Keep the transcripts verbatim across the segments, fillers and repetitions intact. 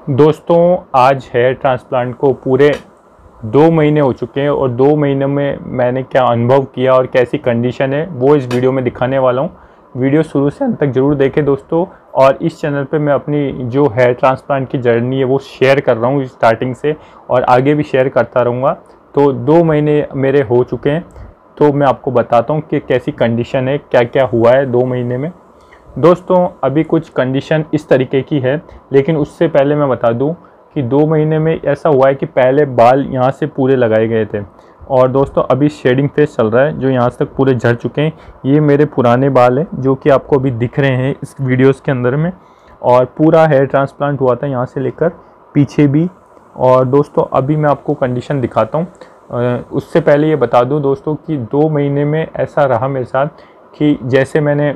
दोस्तों आज hair transplant को पूरे दो महीने हो चुके हैं और दो महीने में मैंने क्या अनुभव किया और कैसी कंडीशन है वो इस वीडियो में दिखाने वाला हूँ। वीडियो शुरू से अंत तक ज़रूर देखें दोस्तों। और इस चैनल पे मैं अपनी जो हेयर ट्रांसप्लांट की जर्नी है वो शेयर कर रहा हूँ स्टार्टिंग से और आगे भी शेयर करता रहूँगा। तो दो महीने मेरे हो चुके हैं, तो मैं आपको बताता हूँ कि कैसी कंडीशन है, क्या क्या हुआ है दो महीने में। दोस्तों अभी कुछ कंडीशन इस तरीके की है, लेकिन उससे पहले मैं बता दूं कि दो महीने में ऐसा हुआ है कि पहले बाल यहाँ से पूरे लगाए गए थे और दोस्तों अभी शेडिंग फेस चल रहा है जो यहाँ तक पूरे झड़ चुके हैं। ये मेरे पुराने बाल हैं जो कि आपको अभी दिख रहे हैं इस वीडियोस के अंदर में, और पूरा हेयर ट्रांसप्लांट हुआ था यहाँ से लेकर पीछे भी। और दोस्तों अभी मैं आपको कंडीशन दिखाता हूँ। उससे पहले ये बता दूँ दोस्तों कि दो महीने में ऐसा रहा मेरे साथ कि जैसे मैंने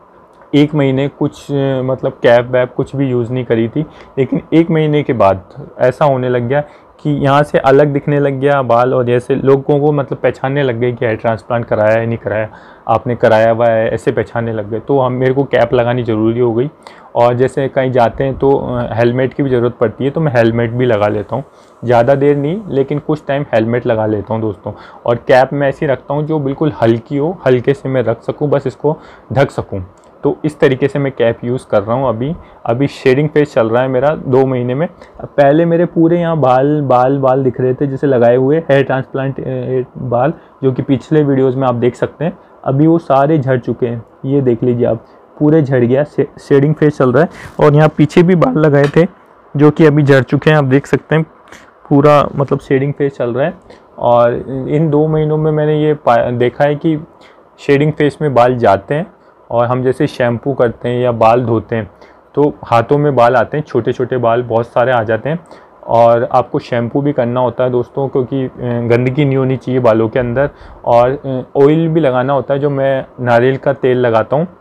एक महीने कुछ मतलब कैप वैप कुछ भी यूज़ नहीं करी थी, लेकिन एक महीने के बाद ऐसा होने लग गया कि यहाँ से अलग दिखने लग गया बाल, और जैसे लोगों को मतलब पहचानने लग गए कि हेयर ट्रांसप्लांट कराया है नहीं कराया, आपने कराया हुआ है, ऐसे पहचानने लग गए। तो हम मेरे को कैप लगानी ज़रूरी हो गई, और जैसे कहीं जाते हैं तो हेलमेट की भी ज़रूरत पड़ती है, तो मैं हेलमेट भी लगा लेता हूँ। ज़्यादा देर नहीं लेकिन कुछ टाइम हेलमेट लगा लेता हूँ दोस्तों। और कैप मैं ऐसी रखता हूँ जो बिल्कुल हल्की हो, हल्के से मैं रख सकूँ, बस इसको ढक सकूँ। तो इस तरीके से मैं कैप यूज़ कर रहा हूँ। अभी अभी शेडिंग फेस चल रहा है मेरा दो महीने में। पहले मेरे पूरे यहाँ बाल बाल बाल दिख रहे थे जैसे लगाए हुए हेयर ट्रांसप्लांट बाल, जो कि पिछले वीडियोस में आप देख सकते हैं। अभी वो सारे झड़ चुके हैं, ये देख लीजिए आप, पूरे झड़ गया, शेडिंग फेस चल रहा है। और यहाँ पीछे भी बाल लगाए थे जो कि अभी झड़ चुके हैं, आप देख सकते हैं पूरा मतलब शेडिंग फेस चल रहा है। और इन दो महीनों में मैंने ये देखा है कि शेडिंग फेस में बाल जाते हैं, और हम जैसे शैम्पू करते हैं या बाल धोते हैं तो हाथों में बाल आते हैं, छोटे छोटे बाल बहुत सारे आ जाते हैं। और आपको शैम्पू भी करना होता है दोस्तों, क्योंकि गंदगी नहीं होनी चाहिए बालों के अंदर। और ऑयल भी लगाना होता है, जो मैं नारियल का तेल लगाता हूँ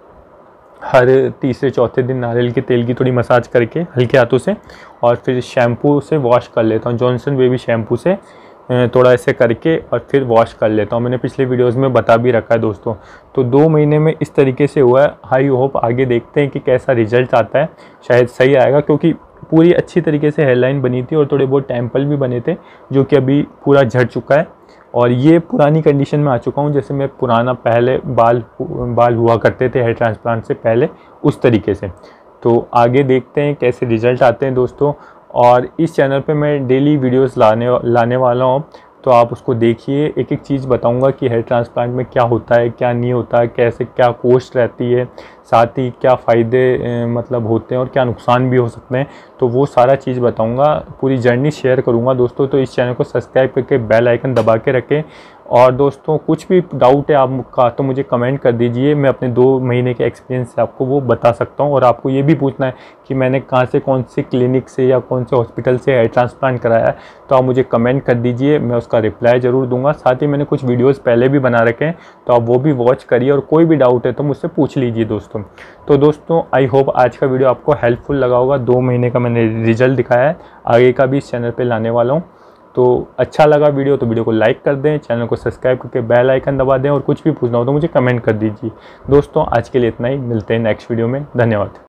हर तीसरे चौथे दिन, नारियल के तेल की थोड़ी मसाज करके हल्के हाथों से, और फिर शैम्पू से वॉश कर लेता हूँ, जॉनसन बेबी शैम्पू से थोड़ा ऐसे करके और फिर वॉश कर लेता हूँ। मैंने पिछले वीडियोस में बता भी रखा है दोस्तों। तो दो महीने में इस तरीके से हुआ है। आई होप आगे देखते हैं कि कैसा रिजल्ट आता है, शायद सही आएगा, क्योंकि पूरी अच्छी तरीके से हेयरलाइन बनी थी और थोड़े बहुत टेम्पल भी बने थे जो कि अभी पूरा झड़ चुका है। और ये पुरानी कंडीशन में आ चुका हूँ, जैसे मैं पुराना पहले बाल बाल हुआ करते थे हेयर ट्रांसप्लांट से पहले, उस तरीके से। तो आगे देखते हैं कैसे रिजल्ट आते हैं दोस्तों। और इस चैनल पे मैं डेली वीडियोस लाने लाने वाला हूँ, तो आप उसको देखिए। एक एक चीज़ बताऊंगा कि हेयर ट्रांसप्लांट में क्या होता है, क्या नहीं होता है, कैसे क्या कॉस्ट रहती है, साथ ही क्या फ़ायदे मतलब होते हैं और क्या नुकसान भी हो सकते हैं। तो वो सारा चीज़ बताऊंगा, पूरी जर्नी शेयर करूंगा दोस्तों। तो इस चैनल को सब्सक्राइब करके बेल आइकन दबा के रखें। और दोस्तों कुछ भी डाउट है आपका तो मुझे कमेंट कर दीजिए, मैं अपने दो महीने के एक्सपीरियंस से आपको वो बता सकता हूँ। और आपको ये भी पूछना है कि मैंने कहाँ से, कौन से क्लिनिक से या कौन से हॉस्पिटल से हेयर ट्रांसप्लांट कराया है, तो आप मुझे कमेंट कर दीजिए, मैं उसका रिप्लाई ज़रूर दूंगा। साथ ही मैंने कुछ वीडियोज़ पहले भी बना रखे हैं, तो आप वो भी वॉच करिए, और कोई भी डाउट है तो मुझसे पूछ लीजिए दोस्तों। तो दोस्तों आई होप आज का वीडियो आपको हेल्पफुल लगा होगा। दो महीने का मैंने रिजल्ट दिखाया है, आगे का भी इस चैनल पे लाने वाला हूँ। तो अच्छा लगा वीडियो तो वीडियो को लाइक कर दें, चैनल को सब्सक्राइब करके बेल आइकन दबा दें, और कुछ भी पूछना हो तो मुझे कमेंट कर दीजिए दोस्तों। आज के लिए इतना ही, मिलते हैं नेक्स्ट वीडियो में। धन्यवाद।